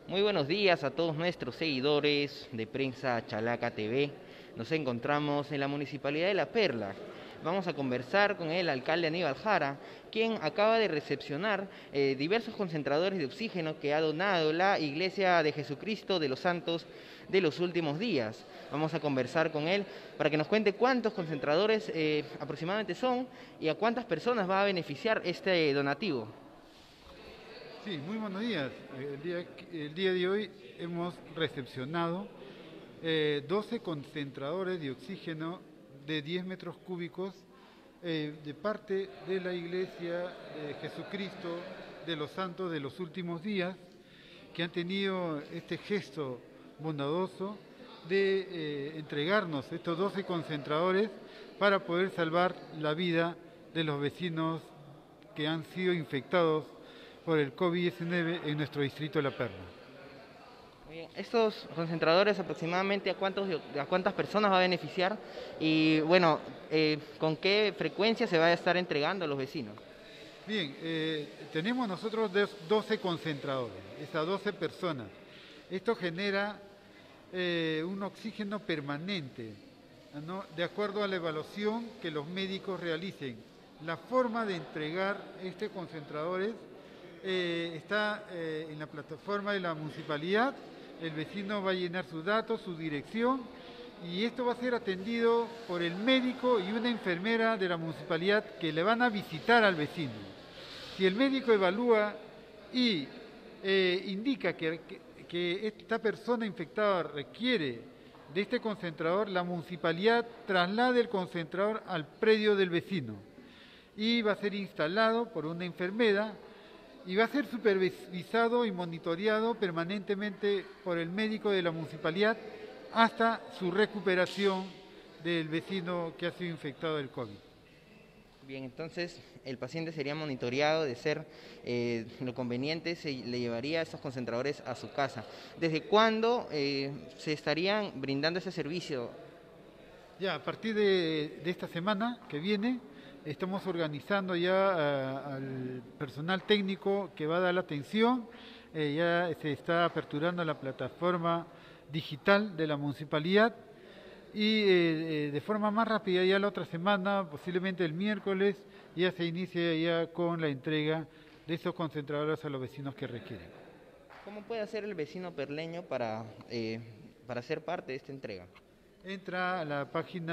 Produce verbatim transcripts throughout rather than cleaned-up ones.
Muy buenos días a todos nuestros seguidores de Prensa Chalaca T V. Nos encontramos en la Municipalidad de La Perla. Vamos a conversar con el alcalde Aníbal Jara, quien acaba de recepcionar eh, diversos concentradores de oxígeno que ha donado la Iglesia de Jesucristo de los Santos de los Últimos Días. Vamos a conversar con él para que nos cuente cuántos concentradores eh, aproximadamente son y a cuántas personas va a beneficiar este donativo. Sí, muy buenos días. El día, el día de hoy hemos recepcionado eh, doce concentradores de oxígeno de diez metros cúbicos eh, de parte de la Iglesia de Jesucristo de los Santos de los Últimos Días, que han tenido este gesto bondadoso de eh, entregarnos estos doce concentradores para poder salvar la vida de los vecinos que han sido infectados por el COVID diecinueve en nuestro distrito de La Perla. Muy bien. ¿Estos concentradores aproximadamente a, cuántos, a cuántas personas va a beneficiar? Y bueno, eh, ¿con qué frecuencia se va a estar entregando a los vecinos? Bien, eh, tenemos nosotros doce concentradores, esas doce personas. Esto genera eh, un oxígeno permanente, ¿no?, de acuerdo a la evaluación que los médicos realicen. La forma de entregar estos concentradores Eh, está eh, en la plataforma de la municipalidad. El vecino va a llenar sus datos, su dirección, y esto va a ser atendido por el médico y una enfermera de la municipalidad que le van a visitar al vecino. Si el médico evalúa y eh, indica que, que, que esta persona infectada requiere de este concentrador, la municipalidad traslada el concentrador al predio del vecino y va a ser instalado por una enfermera y va a ser supervisado y monitoreado permanentemente por el médico de la municipalidad hasta su recuperación del vecino que ha sido infectado del COVID. Bien, entonces el paciente sería monitoreado, de ser eh, lo conveniente, se le llevaría estos concentradores a su casa. ¿Desde cuándo eh, se estarían brindando ese servicio? Ya, a partir de, de esta semana que viene, estamos organizando ya uh, al personal técnico que va a dar la atención. Eh, ya se está aperturando la plataforma digital de la municipalidad y eh, eh, de forma más rápida, ya la otra semana, posiblemente el miércoles, ya se inicia ya con la entrega de esos concentradores a los vecinos que requieren. ¿Cómo puede hacer el vecino perleño para, eh, para ser parte de esta entrega? Entra a la página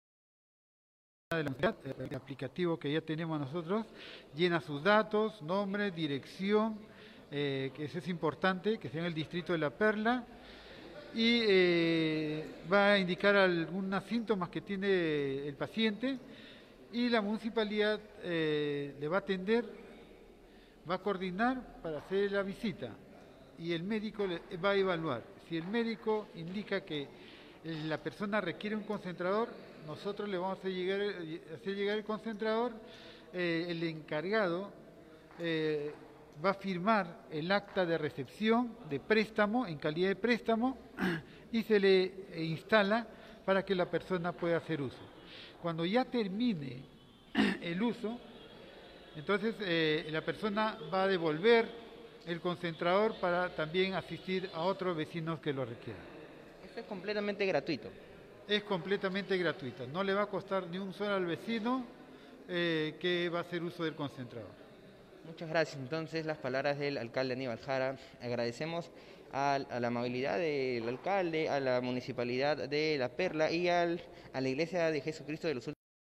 de la municipalidad, el aplicativo que ya tenemos nosotros, llena sus datos, nombre, dirección, eh, que eso es importante, que sea en el distrito de La Perla, y eh, va a indicar algunos síntomas que tiene el paciente, y la municipalidad eh, le va a atender, va a coordinar para hacer la visita, y el médico le va a evaluar. Si el médico indica que la persona requiere un concentrador, nosotros le vamos a hacer llegar, hacer llegar el concentrador, eh, el encargado eh, va a firmar el acta de recepción de préstamo, en calidad de préstamo, y se le instala para que la persona pueda hacer uso. Cuando ya termine el uso, entonces eh, la persona va a devolver el concentrador para también asistir a otros vecinos que lo requieran. Esto es completamente gratuito. Es completamente gratuita, no le va a costar ni un solo al vecino eh, que va a hacer uso del concentrador. Muchas gracias. Entonces, las palabras del alcalde Aníbal Jara. Agradecemos a, a la amabilidad del alcalde, a la municipalidad de La Perla y al, a la Iglesia de Jesucristo de los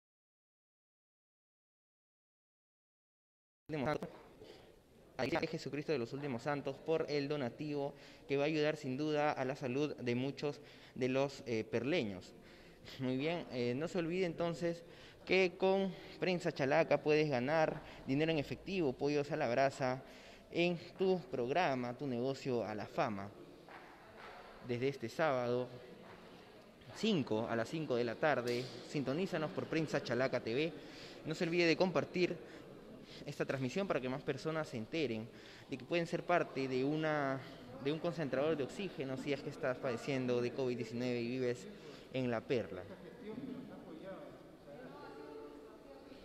Últimos Santos. A la Iglesia de Jesucristo de los Últimos Santos por el donativo que va a ayudar sin duda a la salud de muchos de los eh, perleños. Muy bien, eh, no se olvide entonces que con Prensa Chalaca puedes ganar dinero en efectivo, pollos a la brasa, en tu programa, tu negocio a la fama. Desde este sábado, cinco a las cinco de la tarde, sintonízanos por Prensa Chalaca T V. No se olvide de compartir esta transmisión para que más personas se enteren de que pueden ser parte de, una, de un concentrador de oxígeno si es que estás padeciendo de COVID diecinueve y vives en La Perla.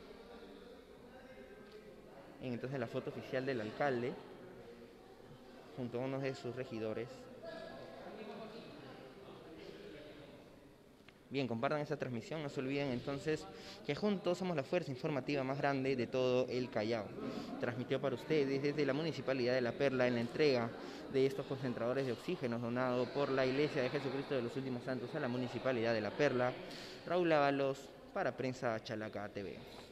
Entonces la foto oficial del alcalde junto a uno de sus regidores. Bien, compartan esta transmisión, no se olviden entonces que juntos somos la fuerza informativa más grande de todo el Callao. Transmitió para ustedes desde la Municipalidad de La Perla en la entrega de estos concentradores de oxígeno donados por la Iglesia de Jesucristo de los Últimos Santos a la Municipalidad de La Perla. Raúl Ábalos para Prensa Chalaca T V.